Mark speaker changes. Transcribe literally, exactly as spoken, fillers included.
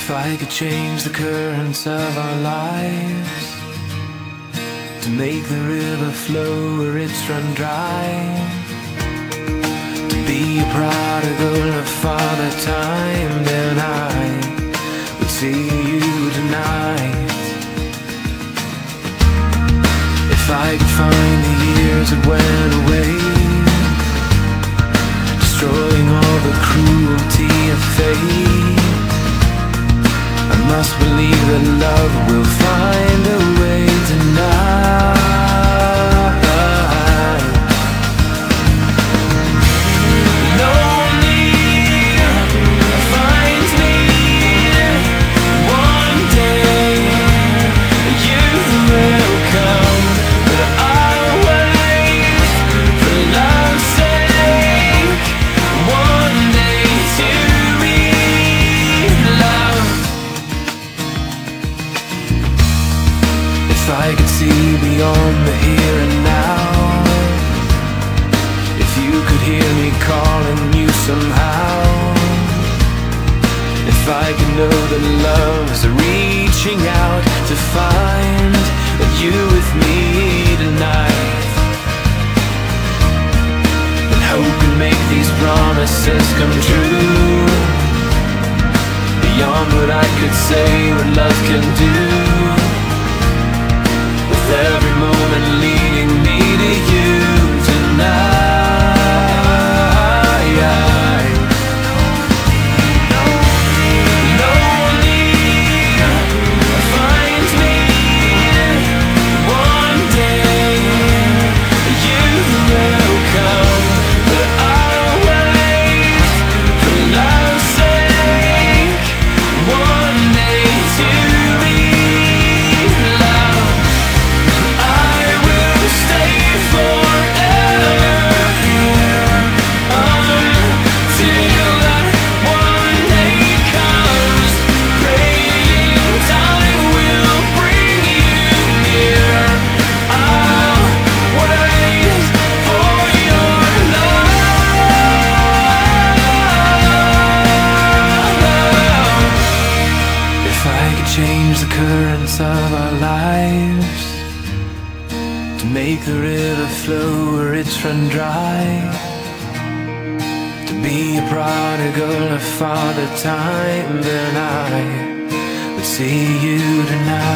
Speaker 1: If I could change the currents of our lives, to make the river flow where it's run dry, to be a prodigal of Father Time, then I would see you tonight. If I could find the years that went away, destroying all the cruelty of fate, I must believe that love will find a way tonight. Lonely finds me one day. You will come, but I'll wait for love's sake. One day to be loved. If I could see beyond the here and now, if you could hear me calling you somehow, if I could know that love's reaching out to find you with me tonight, then hope can make these promises come true, beyond what I could say, what love can do. With every moment leading me to you tonight. Lonely finds me one day. You will come, but I'll wait for love's sake. One day to be loved. I will stay forever here until that one day comes. Praying time will bring you near. I'll wait for your love. If I could change the currents of our lives, to make the river flow where it's run dry, to be a prodigal of Father Time, then I would see you tonight.